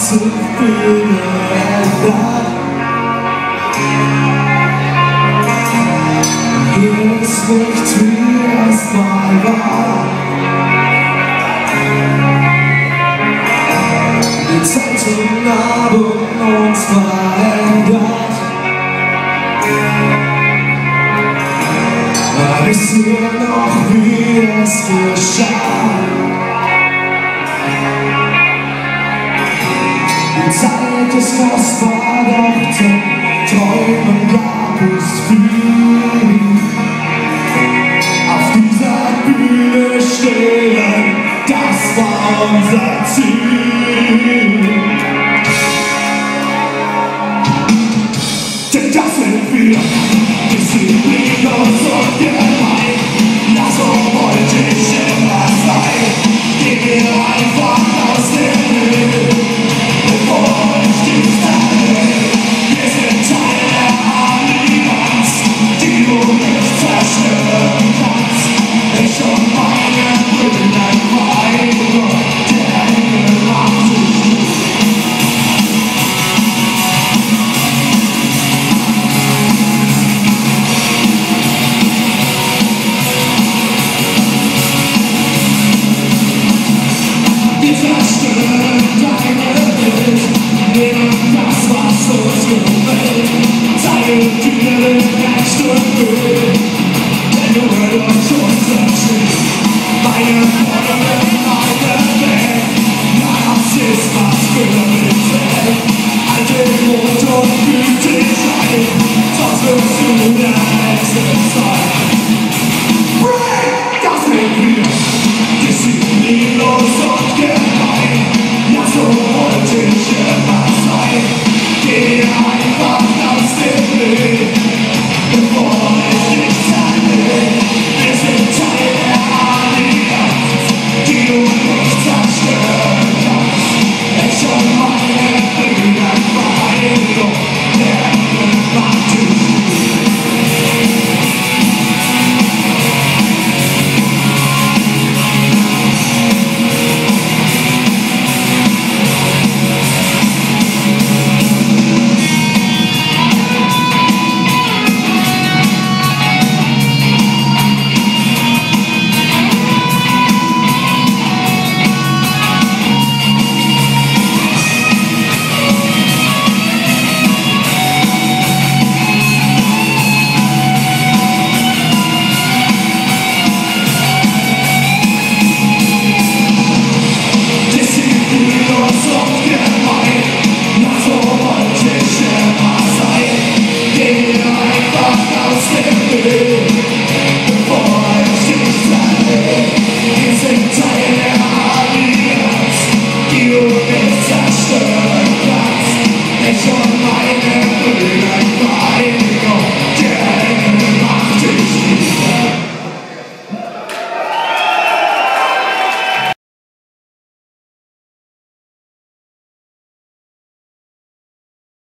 zu viele ändern. Hier ist nicht wie es mal war. Die Zeiten haben uns verändert. Wissen wir noch, wie es geschah? Die Zeit ist kostbar, doch zum Träumen gab es viel. Auf dieser Bühne stehen, das war unser Ziel. Denn das sind wir, Disziplin und